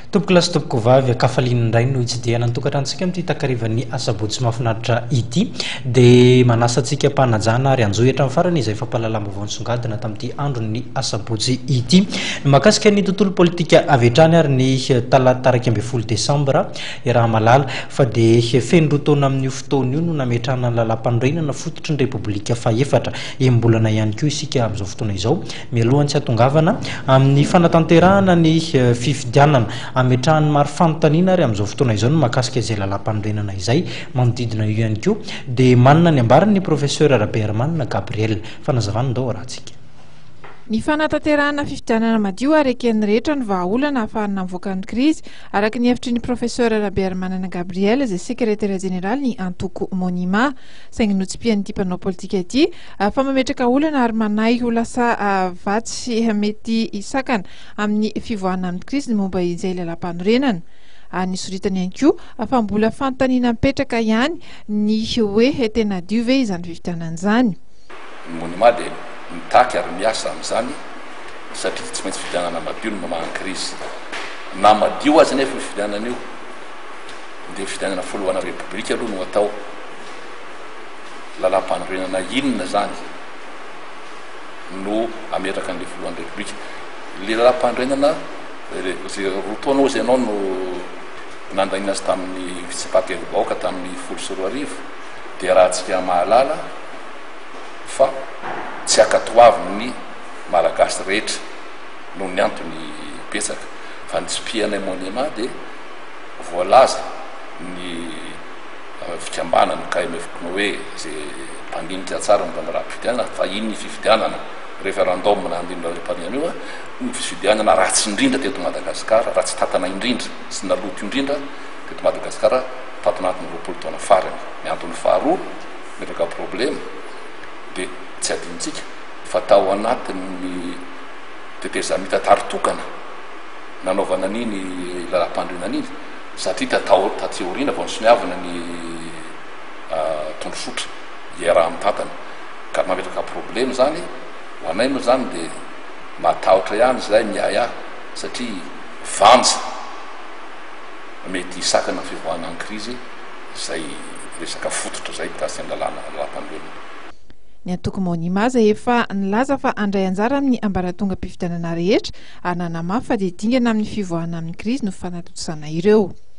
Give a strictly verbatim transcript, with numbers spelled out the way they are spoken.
Tompoko lasy tompoko vavy akafaliana indray no hitsidihana ny tokantranontsika amin'ity takarivan'ny asabotsy mahafinaritra ity dia manasa antsika mpanajana ary anjohitra amin'ny farany izay fampahalalam-baovao nisongadina tamin'ity andro ny asabotsy ity mahakasika ny tontolo politika avy hatrany ary ny talata taraiky ambin'ny folo desambra raha malala fa dia feno roa taona amin'io fotoana io no nametrahana ny lalam-panorenana fototry ny repoblika fahaefatra embolana ihany koa isika amin'izao fotoana izao mialohany tsy hatongavana amin'ny fanatanterahana ny fifidianana ametrahany maro fanontaniana ary amin'izao fotoana izao no mahakasika izay lalam-panorenana izay manodidina io ihany koa dia manana ny ambarany ny professeur Rabermanina Gabriel fanazavana ndao rahantsika. Ny fanatanterahana fifidianana madio ary eken'ny rehetra ny vahaolana ahafahana mivoaka ny krizy araka ny hevitry ny professeur Rabermanina Gabriel izay sekretera jeneraly ny antoko monima saingy notsipian'ity mpanao politika ity fa mametraka olana ary manahy ho lasa vatsy mety isakana amin'ny fivoahana amin'ny krizy ny momba izay lalam-panorenana. Nisoritany ihany koa fa mbola fanontaniana mipetraka ihany ny hoe tena dio ve izany fifidianana izany. Monima dia mitaky ary miasa amin'izany satria tsy maintsy fifidianana madio no mamahany krizy na madio azy nefa fifidianana io dia fifidianana foloana repoblika aloha no atao lalam-panorenana inona zany no ametraka an'le foloana repoblika le lalam-panorenana zay roa taona ozy ianao no nandanina azy tamin'ny fitsipaham-bahoaka tamin'ny folo sy roa arivo dia raha tsika mahalala fa tsy akatoaviny malagasy rehetra no ny antony betsaka fa nitsipianay monima dia voalaza ny fikambanana K M F Pnoe zay mpandinika tsara ny raha fifidianana fa iny ny fifidianana référendum na andinona repanina io ny fifidianana ratsy indrindra teto Madagasikara ratsy tatana indrindra sy naloto indrindra teto Madagasikara tato anatin'ny roapolo taona farany ny antony faharoa metraka problème dia tsy adintsika fa tao anatin'ny tetezamita taritokana nanaovana an'iny lalam-pandrenana iny satria tatao tateoriana vao nisoniavana ny tondrosotra iaraha amin'ny tatana ka mametraka problème zany ho anay moa zany dia matahotra ihany zay miaya satria vanja mety isakana fivoahana ny krizy zay resaka fototra zay mikasy ny lalàna lalam-panorenana. Ny antoko monima izay efa nilaza fa andray anjara amin'ny ambaratonga mpifidianana rehetra ary nanamafy fa dia dingana amin'ny fivoahana amin'ny krizy no fanatotosana ireo.